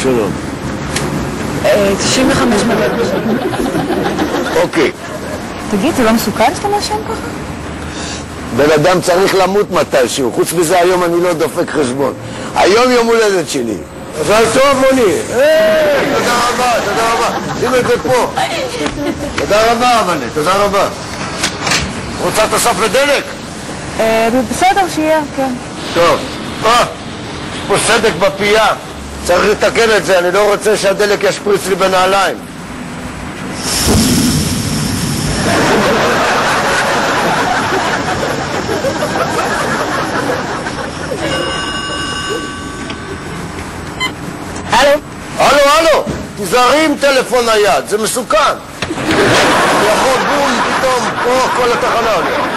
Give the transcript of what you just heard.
שלום. 95 מגע. אוקיי. תגיד, זה לא מסוכן שאתה מעשן ככה? בן אדם צריך למות מתישהו. חוץ מזה, היום אני לא דופק חשבון. היום יום הולדת שלי. אבל טוב, מוני. תודה רבה, תודה רבה. שים את זה פה. תודה רבה, אמנה, תודה רבה. רוצה תוסף לדלק? בסדר, שיהיה, כן. טוב. יש פה סדק בפייה. צריך לתקן את זה, אני לא רוצה שהדלק ישפריץ לי בנעליים. הלו? הלו, תיזהרי עם טלפון נייד, זה מסוכן. יכול בול פתאום, כל התחנה עליה.